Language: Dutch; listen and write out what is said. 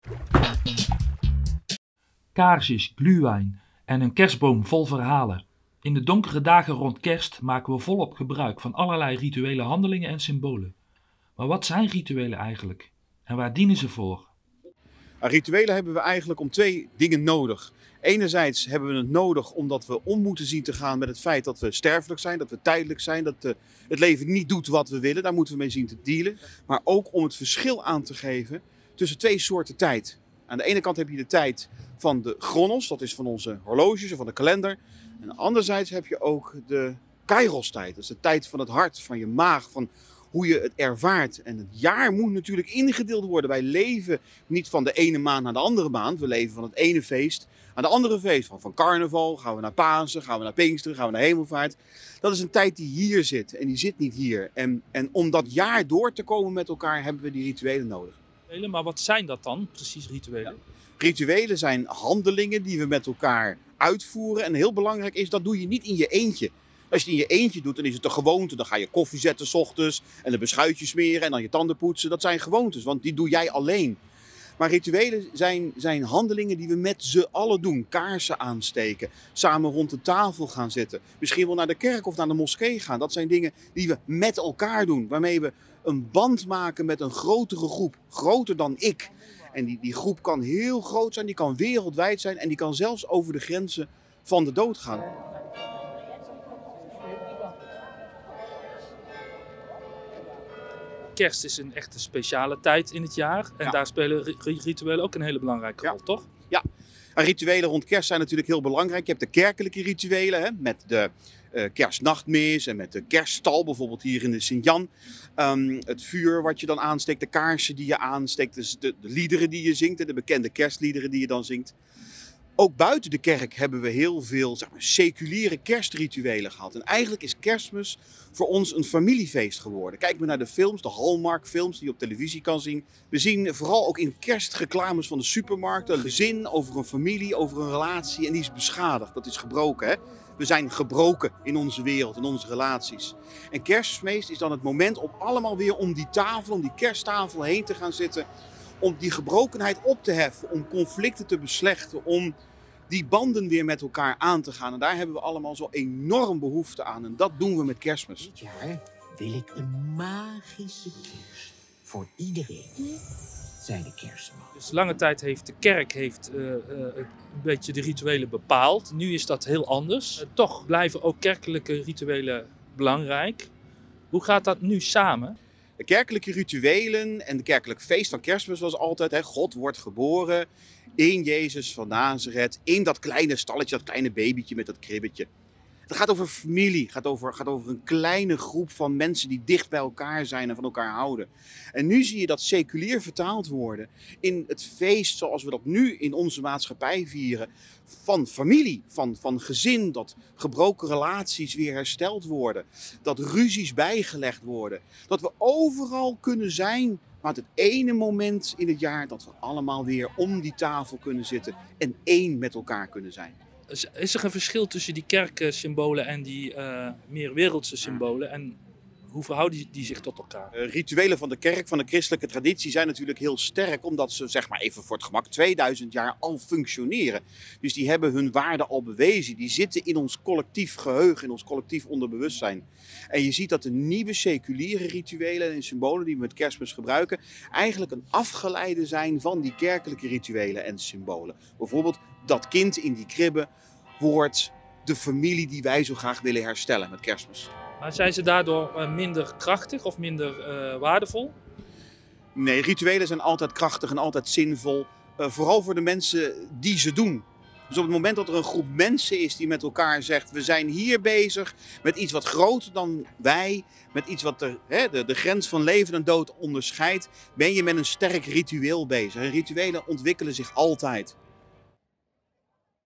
Kaarsjes, glühwein en een kerstboom vol verhalen. In de donkere dagen rond kerst maken we volop gebruik van allerlei rituele handelingen en symbolen. Maar wat zijn rituelen eigenlijk? En waar dienen ze voor? Rituelen hebben we eigenlijk om twee dingen nodig. Enerzijds hebben we het nodig omdat we om moeten zien te gaan met het feit dat we sterfelijk zijn, dat we tijdelijk zijn, dat het leven niet doet wat we willen. Daar moeten we mee zien te dealen. Maar ook om het verschil aan te geven tussen twee soorten tijd. Aan de ene kant heb je de tijd van de chronos, dat is van onze horloges of van de kalender. En anderzijds heb je ook de kairos-tijd, dat is de tijd van het hart, van je maag, van hoe je het ervaart. En het jaar moet natuurlijk ingedeeld worden. Wij leven niet van de ene maand naar de andere maand. We leven van het ene feest aan de andere feest. Van carnaval gaan we naar Pasen, gaan we naar Pinksteren, gaan we naar Hemelvaart. Dat is een tijd die hier zit en die zit niet hier. En om dat jaar door te komen met elkaar hebben we die rituelen nodig. Maar wat zijn dat dan, precies rituelen? Ja. Rituelen zijn handelingen die we met elkaar uitvoeren. En heel belangrijk is, dat doe je niet in je eentje. Als je het in je eentje doet, dan is het een gewoonte. Dan ga je koffie zetten 's ochtends en een beschuitje smeren en dan je tanden poetsen. Dat zijn gewoontes, want die doe jij alleen. Maar rituelen zijn handelingen die we met z'n allen doen. Kaarsen aansteken, samen rond de tafel gaan zitten. Misschien wel naar de kerk of naar de moskee gaan. Dat zijn dingen die we met elkaar doen. Waarmee we een band maken met een grotere groep. Groter dan ik. En die groep kan heel groot zijn, die kan wereldwijd zijn en die kan zelfs over de grenzen van de dood gaan. Kerst is een echte speciale tijd in het jaar. En daar spelen rituelen ook een hele belangrijke rol, toch? Ja, en rituelen rond kerst zijn natuurlijk heel belangrijk. Je hebt de kerkelijke rituelen, hè, met de kerstnachtmis en met de kerststal, bijvoorbeeld hier in de Sint-Jan. Het vuur wat je dan aansteekt, de kaarsen die je aansteekt, dus de liederen die je zingt, de bekende kerstliederen die je dan zingt. Ook buiten de kerk hebben we heel veel seculiere kerstrituelen gehad. En eigenlijk is Kerstmis voor ons een familiefeest geworden. Kijk maar naar de films, de Hallmark films die je op televisie kan zien. We zien vooral ook in kerstreclames van de supermarkten een gezin over een familie, over een relatie. En die is beschadigd, dat is gebroken. Hè? We zijn gebroken in onze wereld, in onze relaties. En Kerstmis is dan het moment om allemaal weer om die tafel, om die kersttafel heen te gaan zitten. Om die gebrokenheid op te heffen, om conflicten te beslechten, om die banden weer met elkaar aan te gaan. En daar hebben we allemaal zo enorm behoefte aan. En dat doen we met Kerstmis. Dit jaar wil ik een magische kerst voor iedereen, zei de kerstman. Dus lange tijd heeft de kerk een beetje de rituelen bepaald. Nu is dat heel anders. Toch blijven ook kerkelijke rituelen belangrijk. Hoe gaat dat nu samen? De kerkelijke rituelen en de kerkelijk feest van Kerstmis was altijd, hè, God wordt geboren in Jezus van Nazareth, in dat kleine stalletje, dat kleine babytje met dat kribbetje. Het gaat over familie, gaat over een kleine groep van mensen die dicht bij elkaar zijn en van elkaar houden. En nu zie je dat seculier vertaald worden in het feest zoals we dat nu in onze maatschappij vieren. Van familie, van gezin, dat gebroken relaties weer hersteld worden. Dat ruzies bijgelegd worden. Dat we overal kunnen zijn, maar het ene moment in het jaar dat we allemaal weer om die tafel kunnen zitten en één met elkaar kunnen zijn. Is er een verschil tussen die kerksymbolen en die meer wereldse symbolen? En hoe verhouden die zich tot elkaar? Rituelen van de kerk, van de christelijke traditie zijn natuurlijk heel sterk. Omdat ze, zeg maar even voor het gemak, 2000 jaar al functioneren. Dus die hebben hun waarde al bewezen. Die zitten in ons collectief geheugen, in ons collectief onderbewustzijn. En je ziet dat de nieuwe seculiere rituelen en symbolen die we met Kerstmis gebruiken eigenlijk een afgeleide zijn van die kerkelijke rituelen en symbolen. Bijvoorbeeld dat kind in die kribbe wordt de familie die wij zo graag willen herstellen met Kerstmis. Maar zijn ze daardoor minder krachtig of minder waardevol? Nee, rituelen zijn altijd krachtig en altijd zinvol. Vooral voor de mensen die ze doen. Dus op het moment dat er een groep mensen is die met elkaar zegt, we zijn hier bezig met iets wat groter dan wij, met iets wat de grens van leven en dood onderscheidt, ben je met een sterk ritueel bezig. En rituelen ontwikkelen zich altijd.